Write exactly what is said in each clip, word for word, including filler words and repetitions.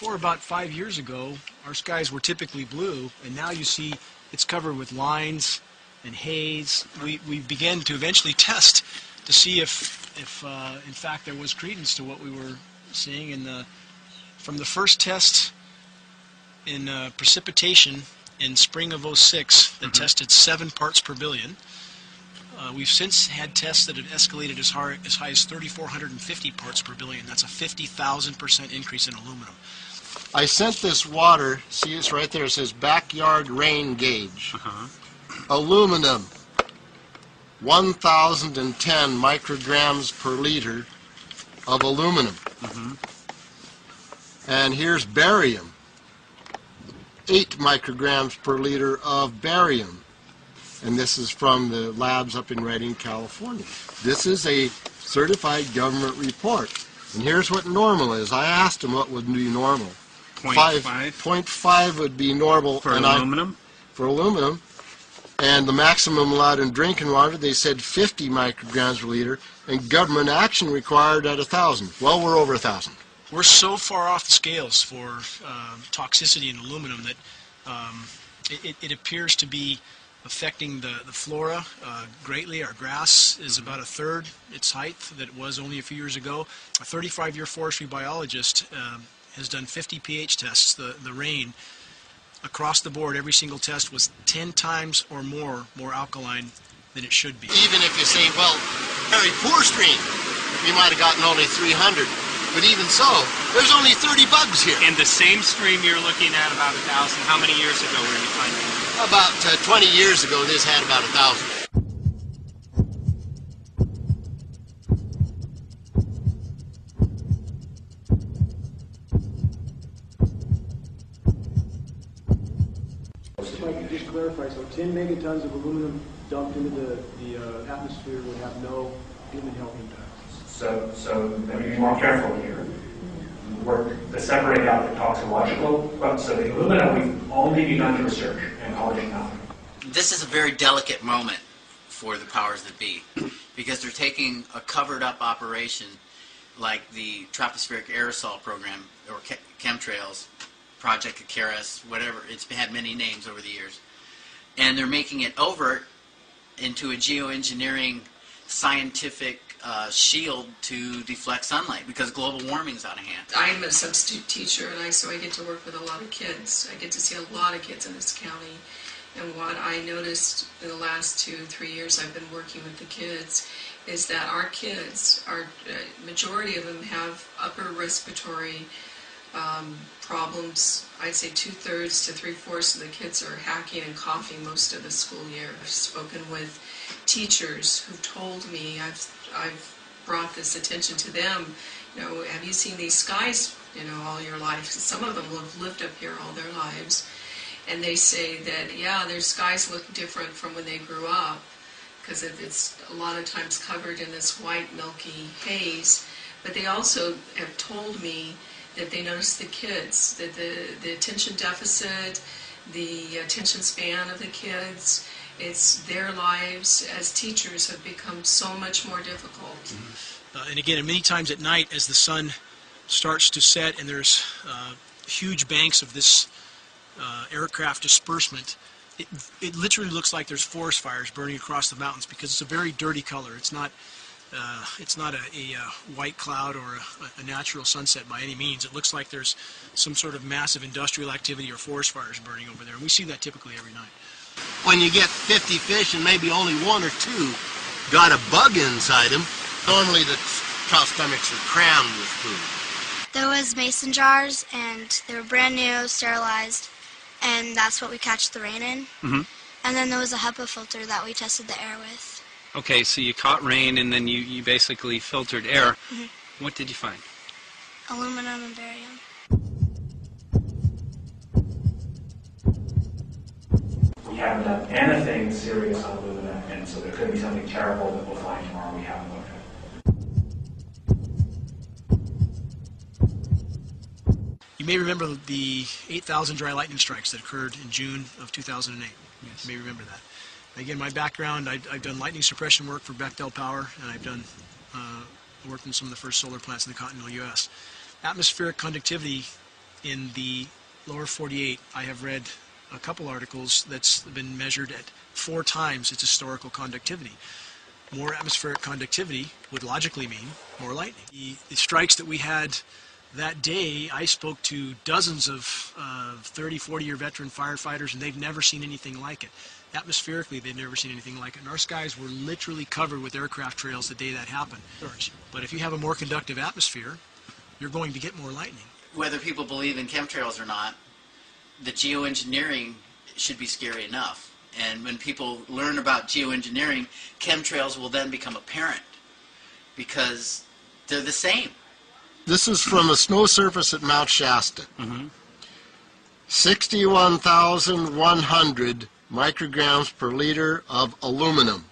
before about five years ago, our skies were typically blue, and now you see it's covered with lines and haze. We, we began to eventually test to see if, if uh, in fact, there was credence to what we were seeing. And the, from the first test in uh, precipitation in spring of oh six that mm-hmm. tested seven parts per billion, uh, we've since had tests that have escalated as high as, high as three thousand four hundred fifty parts per billion. That's a fifty thousand percent increase in aluminum. I sent this water, see it's right there, it says backyard rain gauge. Uh-huh. Aluminum, one thousand ten micrograms per liter of aluminum. Mm-hmm. And here's barium, eight micrograms per liter of barium. And this is from the labs up in Redding, California. This is a certified government report. And here's what normal is. I asked them what would be normal. Point five? Five, point five would be normal. For and aluminum? I, for aluminum. And the maximum allowed in drinking water, they said fifty micrograms per liter, and government action required at one thousand. Well, we're over one thousand. We're so far off the scales for uh, toxicity in aluminum that um, it, it appears to be affecting the, the flora uh, greatly. Our grass is about a third its height that it was only a few years ago. A thirty-five year forestry biologist um, has done fifty pH tests. The, the rain across the board, every single test was ten times or more more alkaline than it should be. Even if you say, well, very poor stream, you might have gotten only three hundred. But even so, there's only thirty bugs here. And the same stream you're looking at about a thousand, how many years ago were you finding it? About uh, twenty years ago, this had about a thousand. If I could just clarify, so ten megatons of aluminum dumped into the, the uh, atmosphere would have no human health impact. So, so let me be more careful here. Work to separate out the toxicological, but so the aluminum we've only begun to research and publish now. This is a very delicate moment for the powers that be, because they're taking a covered-up operation like the tropospheric aerosol program or chemtrails, Project Icarus, whatever. It's had many names over the years, and they're making it overt into a geoengineering scientific uh, shield to deflect sunlight because global warming's out of hand. I'm a substitute teacher, and I so I get to work with a lot of kids. I get to see a lot of kids in this county. And what I noticed in the last two, three years I've been working with the kids is that our kids, our uh, majority of them have upper respiratory um, problems. I'd say two-thirds to three-fourths of the kids are hacking and coughing most of the school year. I've spoken with teachers who've told me, I've, I've brought this attention to them, you know, have you seen these skies, you know, all your life? Some of them have lived up here all their lives. And they say that, yeah, their skies look different from when they grew up because it's a lot of times covered in this white, milky haze. But they also have told me that they notice the kids, that the, the attention deficit, the attention span of the kids, it's their lives as teachers have become so much more difficult. Mm-hmm. uh, and again, many times at night as the sun starts to set and there's uh, huge banks of this Uh, aircraft disbursement, it, it literally looks like there's forest fires burning across the mountains because it's a very dirty color. It's not, uh, it's not a, a, a white cloud or a, a natural sunset by any means. It looks like there's some sort of massive industrial activity or forest fires burning over there, and we see that typically every night. When you get fifty fish and maybe only one or two got a bug inside them, normally the trout stomachs are crammed with food. There was mason jars, and they were brand new, sterilized. And that's what we catch the rain in. Mm-hmm. And then there was a HEPA filter that we tested the air with. Okay, so you caught rain and then you, you basically filtered air. Mm-hmm. What did you find? Aluminum and barium. We haven't done anything serious on aluminum, and so there could be something terrible that we'll find tomorrow we haven't looked at. You may remember the eight thousand dry lightning strikes that occurred in June of two thousand eight. Yes. You may remember that. Again, my background, I, I've done lightning suppression work for Bechtel Power, and I've done uh, worked in some of the first solar plants in the continental U S Atmospheric conductivity in the lower forty-eight, I have read a couple articles that's been measured at four times its historical conductivity. More atmospheric conductivity would logically mean more lightning. The, the strikes that we had that day, I spoke to dozens of uh, thirty, forty-year veteran firefighters, and they've never seen anything like it. Atmospherically, they've never seen anything like it. And our skies were literally covered with aircraft trails the day that happened. But if you have a more conductive atmosphere, you're going to get more lightning. Whether people believe in chemtrails or not, the geoengineering should be scary enough. And when people learn about geoengineering, chemtrails will then become apparent because they're the same. This is from a snow surface at Mount Shasta. Mm-hmm. sixty-one thousand one hundred micrograms per liter of aluminum.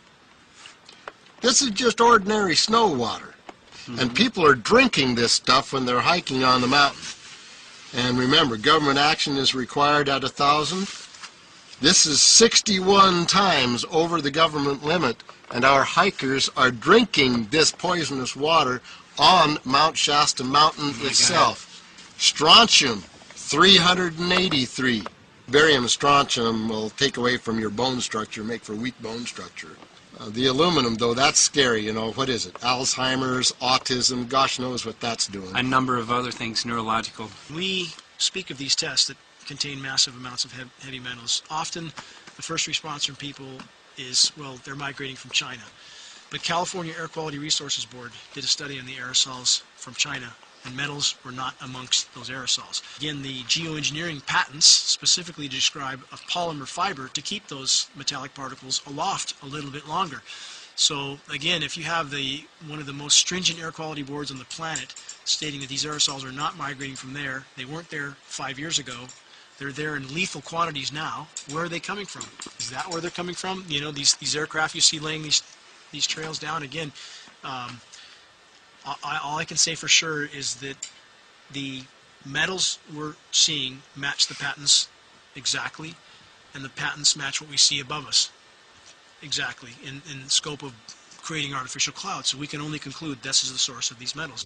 This is just ordinary snow water. Mm-hmm. And people are drinking this stuff when they're hiking on the mountain. And remember, government action is required at one thousand. This is sixty-one times over the government limit, and our hikers are drinking this poisonous water on Mount Shasta Mountain Oh itself. Strontium, three hundred eighty-three. Barium and strontium will take away from your bone structure, make for weak bone structure. Uh, the aluminum, though, that's scary. You know, what is it? Alzheimer's, autism, gosh knows what that's doing. A number of other things, neurological. We speak of these tests that contain massive amounts of hev heavy metals. Often the first response from people is, well, they're migrating from China. But California Air Quality Resources Board did a study on the aerosols from China, and metals were not amongst those aerosols. Again, the geoengineering patents specifically describe a polymer fiber to keep those metallic particles aloft a little bit longer. So again, if you have the one of the most stringent air quality boards on the planet stating that these aerosols are not migrating from there, they weren't there five years ago, they're there in lethal quantities now, where are they coming from? Is that where they're coming from? You know, these, these aircraft you see laying these, these trails down, again, um, I, all I can say for sure is that the metals we're seeing match the patents exactly, and the patents match what we see above us exactly in, in the scope of creating artificial clouds. So we can only conclude this is the source of these metals.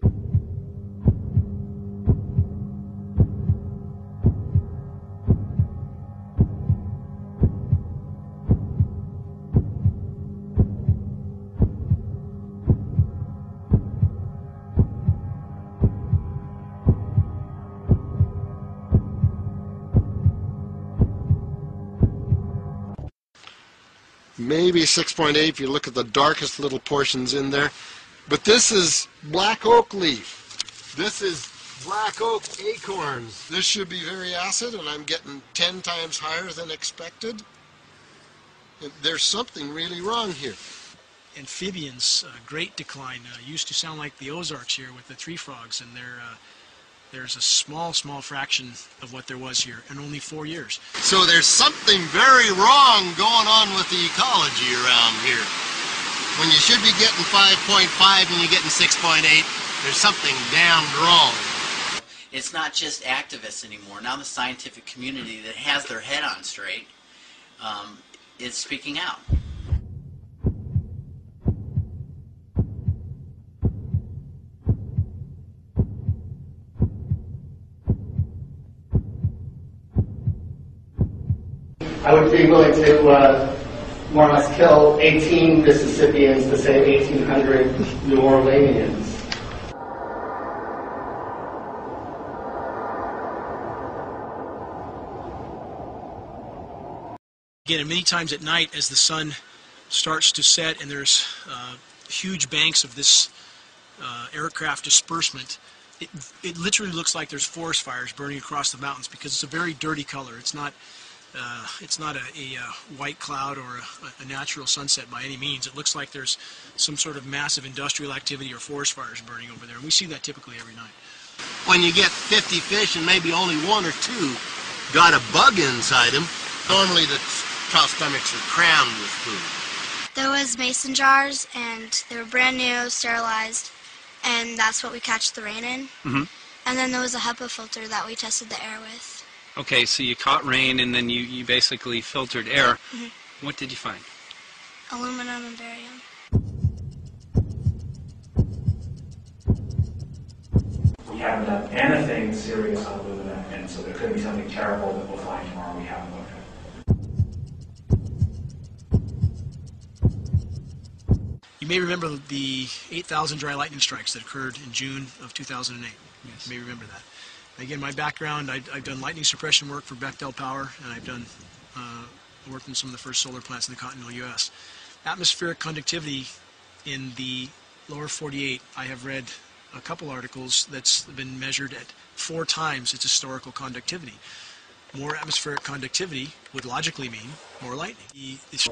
Maybe six point eight if you look at the darkest little portions in there. But this is black oak leaf. This is black oak acorns. This should be very acid, and I'm getting ten times higher than expected. And there's something really wrong here. Amphibians, uh, great decline. Uh, used to sound like the Ozarks here with the tree frogs, and they're, uh, there's a small, small fraction of what there was here in only four years. So there's something very wrong going on with the ecology around here. When you should be getting five point five and you're getting six point eight, there's something damned wrong. It's not just activists anymore. Now the scientific community that has their head on straight um, is speaking out. I would be willing to uh, more or less kill eighteen Mississippians to save eighteen hundred New Orleanians. Again, and many times at night as the sun starts to set and there's uh, huge banks of this uh, aircraft disbursement, it, it literally looks like there's forest fires burning across the mountains because it's a very dirty color. It's not Uh, it's not a, a, a white cloud or a, a natural sunset by any means. It looks like there's some sort of massive industrial activity or forest fires burning over there, and we see that typically every night. When you get fifty fish and maybe only one or two got a bug inside them, normally the trout stomachs are crammed with food. There was mason jars, and they were brand new, sterilized, and that's what we catch the rain in. Mm-hmm. And then there was a HEPA filter that we tested the air with. Okay, so you caught rain and then you, you basically filtered air. Mm-hmm. What did you find? Aluminum and barium. We haven't done anything serious on aluminum and it could be something terrible that we'll find tomorrow we haven't looked at. You may remember the eight thousand dry lightning strikes that occurred in June of two thousand eight. Yes. You may remember that. Again, my background, I, I've done lightning suppression work for Bechtel Power, and I've done uh, worked in some of the first solar plants in the continental U S Atmospheric conductivity in the lower forty-eight, I have read a couple articles that's been measured at four times its historical conductivity. More atmospheric conductivity would logically mean more lightning. It's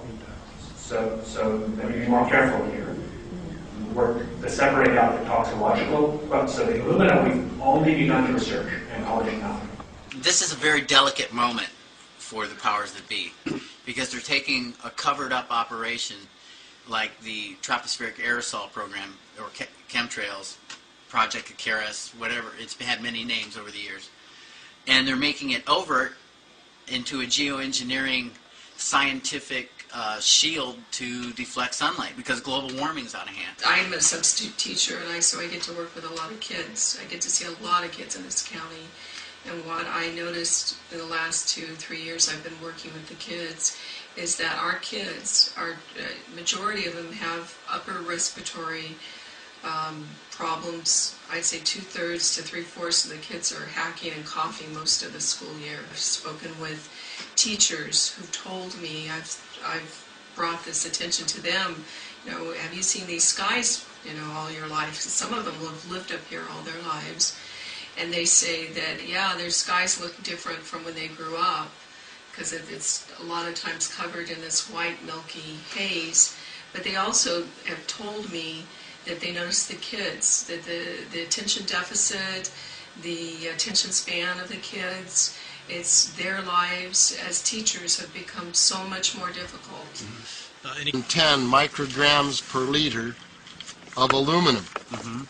So, so let me be more careful here. Work to separate out the toxicological, but so the aluminum we've only begun to research and publish now. This is a very delicate moment for the powers that be, because they're taking a covered up operation like the tropospheric aerosol program, or chemtrails, Project Icarus, whatever, it's had many names over the years, and they're making it overt into a geoengineering scientific uh, shield to deflect sunlight, because global warming's out of hand. I'm a substitute teacher, and I so I get to work with a lot of kids. I get to see a lot of kids in this county. And what I noticed in the last two, three years I've been working with the kids is that our kids, our uh, majority of them have upper respiratory um, problems. I'd say two-thirds to three-fourths of the kids are hacking and coughing most of the school year. I've spoken with teachers who've told me, I've, I've brought this attention to them, you know, have you seen these skies, you know, all your life? Some of them have lived up here all their lives. And they say that, yeah, their skies look different from when they grew up, because it's a lot of times covered in this white, milky haze. But they also have told me that they notice the kids, that the, the attention deficit, the attention span of the kids, it's their lives as teachers have become so much more difficult. Mm-hmm. uh, any ten micrograms per liter of aluminum. Mm-hmm.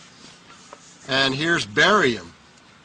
And here's barium,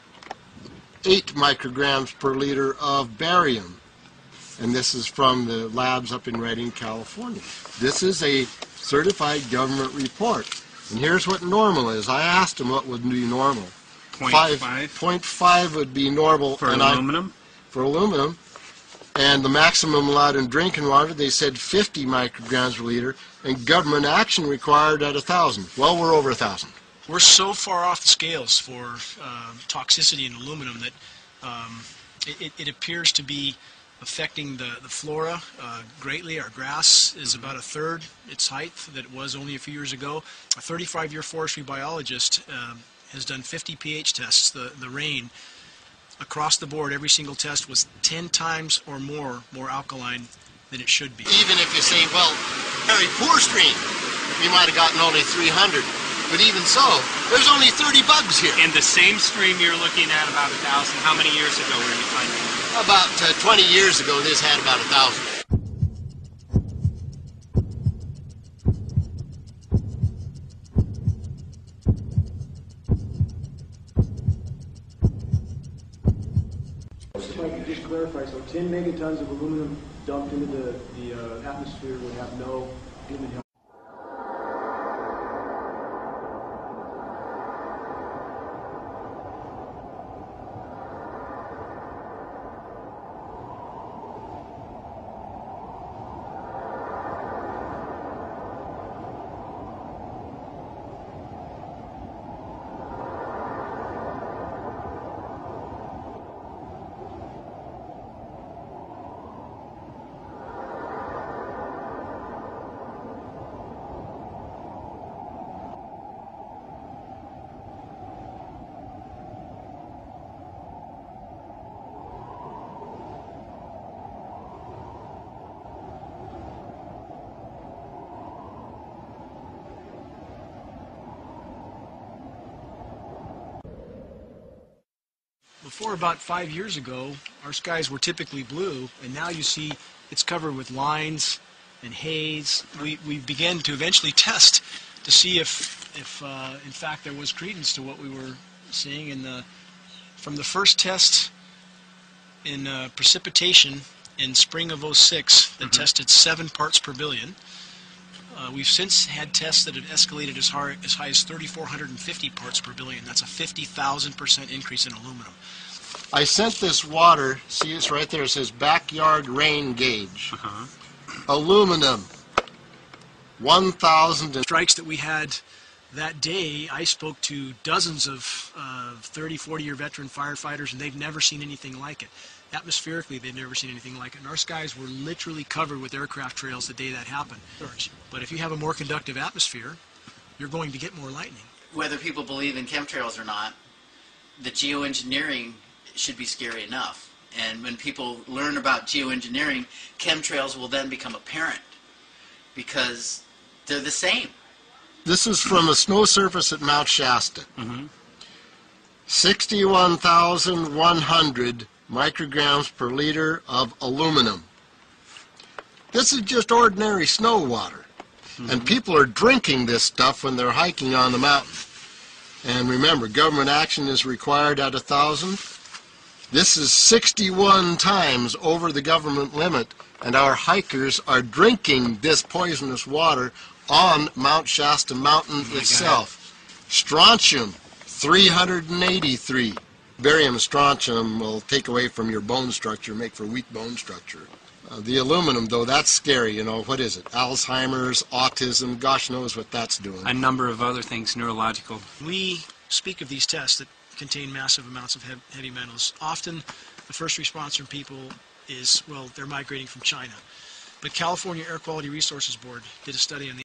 eight micrograms per liter of barium. And this is from the labs up in Redding, California. This is a certified government report. And here's what normal is. I asked them what would be normal. Point five. five? Point five would be normal. For and aluminum? I, for aluminum. And the maximum allowed in drinking water, they said fifty micrograms per liter, and government action required at one thousand. Well, we're over one thousand. We're so far off the scales for uh, toxicity in aluminum that um, it, it appears to be affecting the, the flora uh, greatly. Our grass is about a third its height that it was only a few years ago. A thirty-five year forestry biologist um, has done fifty pH tests. The, the rain across the board, every single test was ten times or more more alkaline than it should be. Even if you say, well, very poor stream, we might have gotten only three hundred. But even so, there's only thirty bugs here. And the same stream you're looking at, about a thousand, how many years ago were you finding it? About uh, twenty years ago, this had about a thousand. If I could just clarify, so ten megatons of aluminum dumped into the, the uh, atmosphere would have no human health. Before about five years ago, our skies were typically blue, and now you see it's covered with lines and haze. We, we began to eventually test to see if, if uh, in fact, there was credence to what we were seeing. In the, from the first test in uh, precipitation in spring of oh six that mm-hmm. tested seven parts per billion, Uh, we've since had tests that have escalated as high as, high as three thousand four hundred fifty parts per billion. That's a fifty thousand percent increase in aluminum. I sent this water, see it's right there, it says backyard rain gauge. Uh-huh. Aluminum, one thousand and Strikes that we had that day, I spoke to dozens of uh, thirty, forty-year veteran firefighters, and they've never seen anything like it. Atmospherically, they've never seen anything like it. And our skies were literally covered with aircraft trails the day that happened. But if you have a more conductive atmosphere, you're going to get more lightning. Whether people believe in chemtrails or not, the geoengineering should be scary enough. And when people learn about geoengineering, chemtrails will then become apparent because they're the same. This is from a snow surface at Mount Shasta. Mm-hmm. sixty-one thousand one hundred micrograms per liter of aluminum. This is just ordinary snow water. Mm-hmm. And people are drinking this stuff when they're hiking on the mountain. And remember, government action is required at one thousand. This is sixty-one times over the government limit, and our hikers are drinking this poisonous water on Mount Shasta Mountain Oh itself. Strontium, three hundred eighty-three. Barium and strontium will take away from your bone structure, make for weak bone structure. Uh, the aluminum, though, that's scary. You know, what is it? Alzheimer's, autism, gosh knows what that's doing. A number of other things, neurological. We speak of these tests that contain massive amounts of hev- heavy metals. Often the first response from people is, well, they're migrating from China. But California Air Quality Resources Board did a study on the